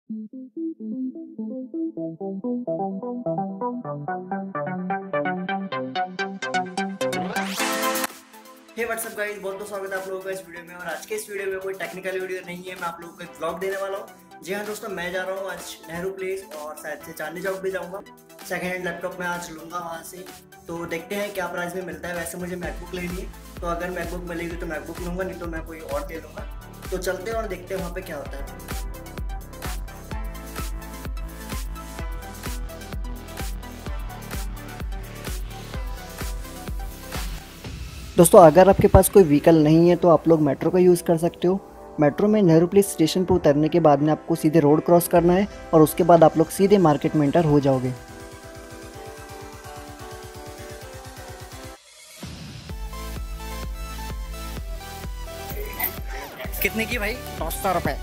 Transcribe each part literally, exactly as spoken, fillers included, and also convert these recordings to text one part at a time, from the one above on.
हे WhatsApp guys, बहुत बहुत स्वागत है आप लोगों का इस वीडियो में। और आज के इस वीडियो में कोई टेक्निकल वीडियो नहीं है, मैं आप लोगों को एक व्लॉग देने वाला हूँ। जी हाँ दोस्तों, मैं जा रहा हूँ आज नेहरू प्लेस और शायद से चांदनी चौक भी जाऊँगा। सेकंड हैंड लैपटॉप मैं आज लूँगा वहाँ से, तो देखते हैं क्या प्राइस में मिलता है। वैसे मुझे मैकबुक लेनी है, तो अगर मैकबुक मिलेगी तो मैकबुक लूँगा, नहीं तो मैं कोई और ले लूँगा। तो चलते हैं और देखते हैं वहाँ पर क्या होता है। दोस्तों, अगर आपके पास कोई व्हीकल नहीं है तो आप लोग मेट्रो का यूज़ कर सकते हो। मेट्रो में नेहरू प्लेस स्टेशन पर उतरने के बाद में आपको सीधे रोड क्रॉस करना है और उसके बाद आप लोग सीधे मार्केट में एंटर हो जाओगे। कितने की भाई? दो सौ रुपये।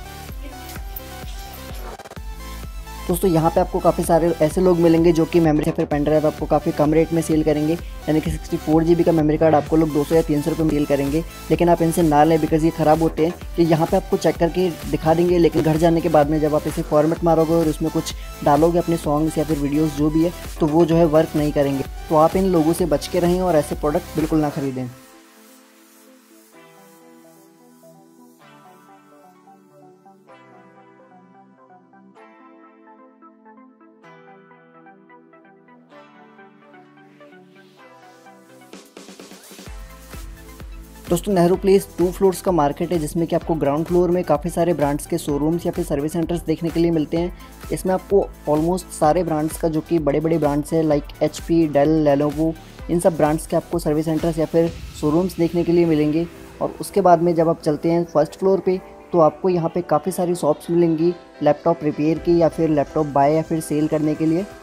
दोस्तों, यहाँ पे आपको काफ़ी सारे ऐसे लोग मिलेंगे जो कि मेमोरी या फिर पेन ड्राइव आपको काफ़ी कम रेट में सेल करेंगे। यानी कि सिक्सटी फोर जी बी का मेमोरी कार्ड आपको लोग दो सौ या तीन सौ रुपये में सेल करेंगे। लेकिन आप इनसे ना लें, बिकॉज ये ख़राब होते हैं। कि यहाँ पे आपको चेक करके दिखा देंगे, लेकिन घर जाने के बाद में जब आप इसे फॉर्मेट मारोगे और उसमें कुछ डालोगे अपने सॉन्ग्स या फिर वीडियोज़ जो भी है, तो वो जो है वर्क नहीं करेंगे। तो आप इन लोगों से बच के रहें और ऐसे प्रोडक्ट बिल्कुल ना खरीदें। दोस्तों, नेहरू प्लेस टू फ्लोर्स का मार्केट है, जिसमें कि आपको ग्राउंड फ्लोर में काफ़ी सारे ब्रांड्स के शोरूम्स या फिर सर्विस सेंटर्स देखने के लिए मिलते हैं। इसमें आपको ऑलमोस्ट सारे ब्रांड्स का, जो कि बड़े बड़े ब्रांड्स हैं like H P, Dell, Lenovo, इन सब ब्रांड्स के आपको सर्विस सेंटर्स या फिर शोरूम्स देखने के लिए मिलेंगे। और उसके बाद में जब आप चलते हैं फर्स्ट फ्लोर पे, तो आपको यहाँ पे काफ़ी सारी शॉप्स मिलेंगी लैपटॉप रिपेयर की या फिर लैपटॉप बाय या फिर सेल करने के लिए।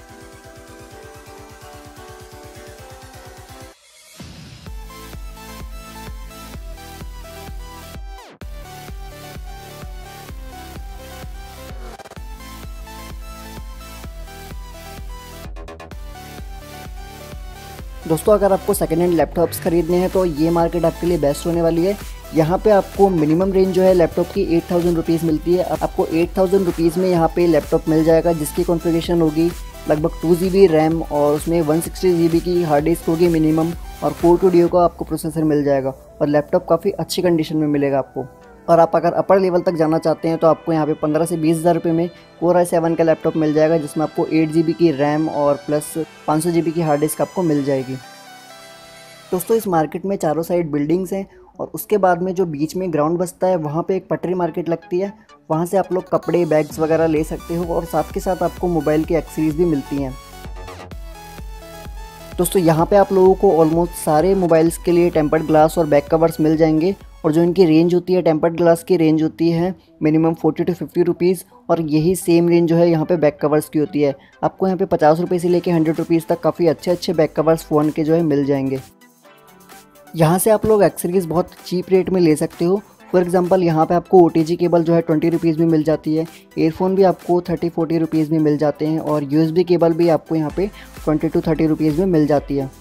दोस्तों, अगर आपको सेकेंड हैंड लैपटॉप्स खरीदने हैं तो ये मार्केट आपके लिए बेस्ट होने वाली है। यहाँ पे आपको मिनिमम रेंज जो है लैपटॉप की एट थाउजेंड रुपीज़ मिलती है। आपको एट थाउजेंड रुपीज़ में यहाँ पे लैपटॉप मिल जाएगा, जिसकी कॉन्फ़िगरेशन होगी लगभग टू जी बी रैम और उसमें वन सिक्सटी जी बी की हार्ड डिस्क होगी मिनिमम, और कोर टू डियो का आपको प्रोसेसर मिल जाएगा। और लैपटॉप काफ़ी अच्छी कंडीशन में मिलेगा आपको। और आप अगर अपर लेवल तक जाना चाहते हैं तो आपको यहाँ पे पंद्रह से बीस हज़ार रुपये में कोर आई सेवन का लैपटॉप मिल जाएगा, जिसमें आपको एट जी बी की रैम और प्लस पाँच सौ जी बी की हार्ड डिस्क आपको मिल जाएगी। दोस्तों, इस मार्केट में चारों साइड बिल्डिंग्स हैं और उसके बाद में जो बीच में ग्राउंड बसता है, वहाँ पे एक पटरी मार्केट लगती है। वहाँ से आप लोग कपड़े, बैग्स वगैरह ले सकते हो और साथ के साथ आपको मोबाइल की एक्सेसरीज भी मिलती हैं। दोस्तों, यहाँ पे आप लोगों को ऑलमोस्ट सारे मोबाइल्स के लिए टेम्पर्ड ग्लास और बैक कवर्स मिल जाएंगे। और जो इनकी रेंज होती है, टेम्पर्ड ग्लास की रेंज होती है minimum forty to fifty rupees, और यही सेम रेंज जो है यहाँ पे बैक कवर्स की होती है। आपको यहाँ पे पचास रुपये से लेके हंड्रेड रुपीज़ तक काफ़ी अच्छे अच्छे बैक कवर्स फ़ोन के जो है मिल जाएंगे। यहाँ से आप लोग एक्सेसरीज बहुत चीप रेट में ले सकते हो। फॉर एग्जांपल, यहाँ पे आपको ओ टी जी केबल जो है ट्वेंटी रुपीज़ में मिल जाती है, एयरफोन भी आपको थर्टी फोर्टी रुपीज़ में मिल जाते हैं, और यू एस बी केबल भी आपको यहाँ पे ट्वेंटी टू थर्टी रुपीज़ में मिल जाती है।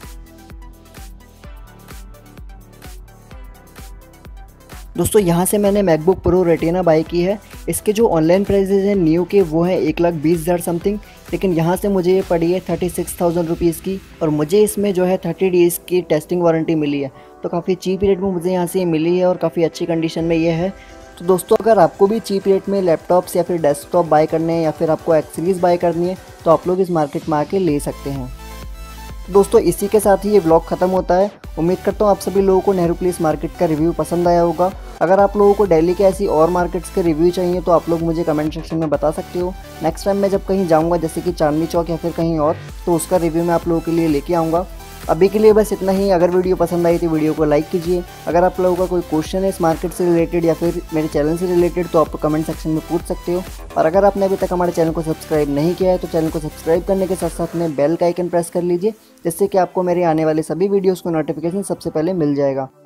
दोस्तों, यहाँ से मैंने मैकबुक प्रो रेटिना बाय की है। इसके जो ऑनलाइन प्राइजेज हैं न्यू के, वो हैं एक लाख बीस हज़ार समथिंग, लेकिन यहाँ से मुझे ये पड़ी है थर्टी सिक्स थाउजेंड रुपीज़ की। और मुझे इसमें जो है थर्टी डेज़ की टेस्टिंग वारंटी मिली है, तो काफ़ी चीप रेट में मुझे यहाँ से ये मिली है और काफ़ी अच्छी कंडीशन में ये है। तो दोस्तों, अगर आपको भी चीप रेट में लैपटॉप्स या फिर डेस्कटॉप बाय करने हैं या फिर आपको एक्सेसरीज बाय करनी है, तो आप लोग इस मार्केट में आके ले सकते हैं। तो दोस्तों, इसी के साथ ही ये व्लॉग ख़त्म होता है। उम्मीद करता हूँ आप सभी लोगों को नेहरू प्लेस मार्केट का रिव्यू पसंद आया होगा। अगर आप लोगों को दिल्ली के ऐसी और मार्केट्स के रिव्यू चाहिए तो आप लोग मुझे कमेंट सेक्शन में बता सकते हो। नेक्स्ट टाइम मैं जब कहीं जाऊँगा, जैसे कि चांदनी चौक या फिर कहीं और, तो उसका रिव्यू मैं आप लोगों के लिए लेके आऊँगा। अभी के लिए बस इतना ही। अगर वीडियो पसंद आई तो वीडियो को लाइक कीजिए। अगर आप लोगों का कोई क्वेश्चन है इस मार्केट से रिलेटेड या फिर मेरे चैनल से रिलेटेड, तो आप कमेंट सेक्शन में पूछ सकते हो। और अगर आपने अभी तक हमारे चैनल को सब्सक्राइब नहीं किया है तो चैनल को सब्सक्राइब करने के साथ साथ में बेल का आइकन प्रेस कर लीजिए, जिससे कि आपको मेरे आने वाले सभी वीडियोज़ को नोटिफिकेशन सबसे पहले मिल जाएगा।